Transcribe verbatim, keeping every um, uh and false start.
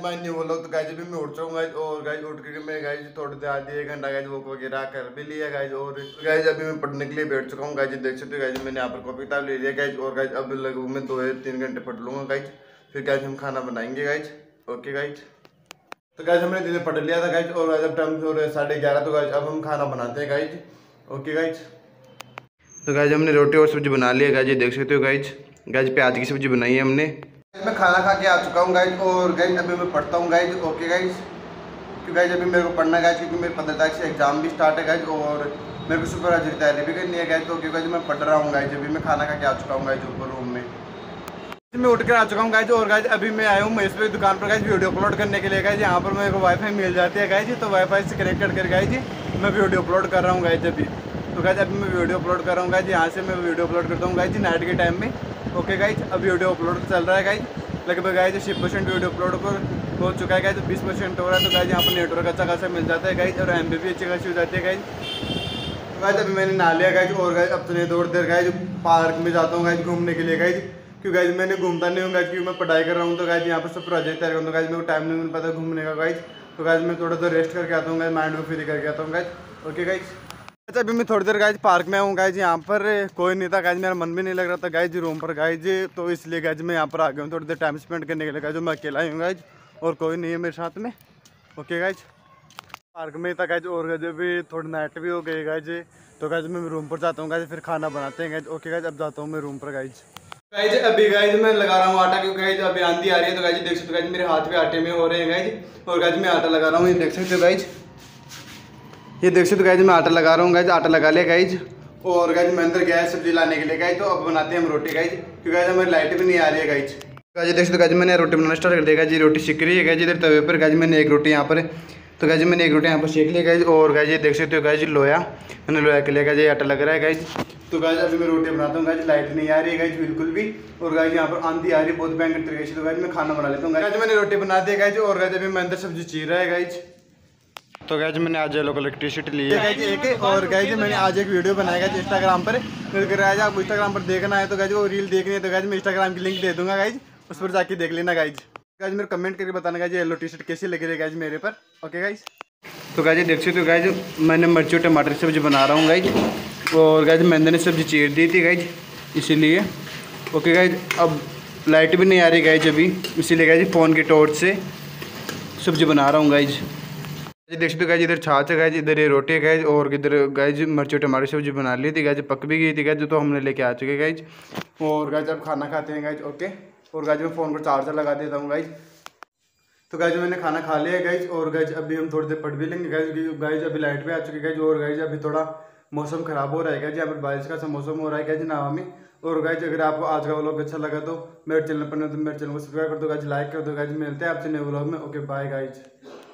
Mine नहीं वो लोग तो गाइज भी मैं उठ जाऊँ गाइज। और गाइज उठ के मैं गाइज थोड़ी देर आधी एक घंटा गाइज वॉक वगैरह कर भी लिया गाइज। और गाइज अभी मैं पढ़ने के लिए बैठ चुका हूँ गाइज। देख सकते हो गाइज मैंने यहाँ पर कॉपी किताब ले लिया गाइज। और गाइज अब लगभग मैं दो या तीन घंटे पढ़ लूँगा गाइज। फिर गाइज हम खाना बनाएंगे गाइज। ओके गाइज, तो गाइज हमने दिन पढ़ लिया था गाइज। और अब टाइम हो रहा है साढ़े ग्यारह, तो गाइज अब हम खाना बनाते हैं गाइज। ओके गाइज, तो गाइज हमने रोटी और सब्जी बना लिया गाइज। देख सकते हो गाइज, गाइज प्याज की सब्जी बनाई है हमने। मैं खाना खा के आ चुका हूँ गाइज। और गाइज अभी मैं पढ़ता हूँ गाइज। ओके गाइज, क्योंकि गाइज अभी मेरे को पढ़ना गाइज, क्योंकि मेरे पंद्रह तारीख से एग्जाम भी स्टार्ट है गाइज। और मेरे को सुपरवाइजर की तैयारी भी करनी है गाइज। तो ओके गाइज मैं पढ़ रहा हूँ गाइज। अभी मैं खाना खा के आ चुका हूँ गाइज ऊपर रूम में। मैं उठ कर आ चुका हूँ गाइज। और गाइज अभी मैं आया हूँ महेश भाई दुकान पर गाइज वीडियो अपलोड करने के लिए गाइज। यहाँ पर मेरे को वाईफाई मिल जाती है गाइज। तो वाईफाई से कनेक्ट कर गाइज मैं वीडियो अपलोड कर रहा हूँ गाइज अभी। तो गाइज अभी मैं वीडियो अपलोड कर रहा हूँ गाइज। यहाँ से मैं वीडियो अपलोड करता हूँ गाइज नाइट के टाइम में। ओके गाइज, अब वीडियो अपलोड चल रहा है गाइज। लगभग गाइज अस्सी परसेंट वीडियो अपलोड पर हो चुका है गाइज। बीस परसेंट हो रहा है। तो गाइज यहाँ पर नेटवर्क अच्छा खासा मिल जाता है गाइज। और एम बी भी अच्छी खासी हो जाती है गाइज। तो गाइज अभी मैंने नहा लिया गाइज। और गाइज अब तो नहीं थोड़ी देर गाइज पार्क में जाता हूँ गाइज घूमने के लिए गाइज। क्योंकि गाइज मैंने घूमता नहीं हूँ गाइज, क्योंकि मैं पढ़ाई कर रहा हूँ। तो गाइज यहाँ पर सब प्रोजेक्ट तैयार करता हूँ गाइज। मेरे को टाइम नहीं मिल पाता घूमने का गाइज। तो गाइज मैं थोड़ा सा रेस्ट करके आता हूँ गाइज, माइंड को फ्री करके आता हूँ गाइज। ओके गाइज, अच्छा अभी मैं थोड़ी देर गाइज पार्क में आऊँ गाइज। यहाँ पर कोई नहीं था गाइज, मेरा मन भी नहीं लग रहा था गाइज रूम पर गाइज। तो इसलिए गाइज मैं यहाँ पर आ गया हूँ थोड़ी देर टाइम स्पेंड करने के लिए गाइज। मैं अकेला ही हूँ गाइज और कोई नहीं है मेरे साथ में। ओके गाइज, पार्क में ही था गाइज। और गाइज अभी थोड़ी नाइट भी हो गई गाइज। तो गाइज मैं रूम पर जाता हूँ गाइज, फिर खाना बनाते हैं गाइज। ओके गाइज, अब जाता हूँ मैं रूम पर गाइज। गाइज अभी गाइज मैं लगा रहा हूँ आटा, क्योंकि गाइज अभी आंधी आ रही है। तो गाइज देख सकते हो गाइज मेरे हाथ पे आटे में हो रहे हैं गाइज। और गाइज मैं आटा लगा रहा हूँ, ये देख सकते हो गाइज। ये देख सकते हो गाइज मैं आटा लगा रहा हूँ गाइज। आटा लगा लिया गाइज। और गाइज मैं अंदर गया है सब्जी लाने के लिए गाइज। तो अब बनाते हैं हम रोटी गाइज, क्योंकि गाइज हमारी लाइट भी नहीं आ रही है गाइज। गाइज देख सकते हो गाइज मैंने रोटी बनाना स्टार्ट कर दिया गाइज। रोटी सीख रही है गाइज इधर तवे पर गाइज। मैंने एक रोटी यहाँ पर, तो गाइज मैंने एक रोटी यहाँ पर सेक लिया गाइज। और गाइज ये देख सकते हो गाइज लोया, मैंने लोया के लिए गाइज ये आटा लग रहा है गाइज। तो गाइज अभी मैं रोटी बनाता हूँ गाइज। लाइट नहीं आ रही है गाइज बिल्कुल भी। और गाइज यहाँ पर आंधी आ रही है बहुत भयंकर तरीके से। तो गाइज मैं खाना बना लेता हूँ गाइज। मैंने रोटी बना दी गाइज। और गाइज अभी मैं अंदर सब्जी चीर रहा है गाइज। तो गाइज मैंने आज येलो कलर की टी शर्ट ली है गाइज एक। और गाइज मैंने आज एक वीडियो बनाया गाइज इंस्टाग्राम पर। मेरे को गाइज आपको इंस्टाग्राम पर देखना है तो गाइज वो रील देखनी है। तो गाइज मैं इंस्टाग्राम की लिंक दे दूंगा गाइज, उस पर जाके देख लेना गाइज। गाइज मेरे कमेंट करके बताना गाइज येलो टी शर्ट कैसी लग रही है गाइज मेरे पर। ओके गाइज, तो गाइज देख सकते हो गाइज मैंने मिर्ची और टमाटर की सब्जी बना रहा हूँ गाइज। और गाइज मैंने ने सब्जी चीर दी थी गाइज इसीलिए। ओके गाइज, अब लाइट भी नहीं आ रही गाइज अभी, इसीलिए गाइज फ़ोन की टॉर्च से सब्जी बना रहा हूँ गाइज। देख सकते हो गाइज इधर छाछ है गाइज, इधर ये रोटी है गाइज। और इधर गाइज मिर्ची टमाटर सब्जी बना ली थी गाइज, पक भी गई थी गाइज। तो हमने लेके आ चुके गाइज। और गाइज अब खाना खाते हैं गाइज। ओके, और गाइज मैं फ़ोन पर चार्जर लगा देता हूँ गाइज। तो गाइज मैंने खाना खा लिया गाइज। और गाइज अभी हम थोड़ी देर पढ़ भी लेंगे गाइज। गाइज अभी लाइट भी आ चुकी है गाइज। और गाइज अभी थोड़ा मौसम खराब हो रहा है गाइज, यहाँ पर बारिश का सा मौसम हो रहा है गाइज नावा में। और गाइज अगर आपको आज का व्लॉग अच्छा लगा तो मेरे चैनल पर नहीं तो मेरे चैनल को सब्सक्राइब कर दो गाइज, लाइक कर दो गाइज। मिलते हैं आपसे नए व्लॉग में। Okay bye guys.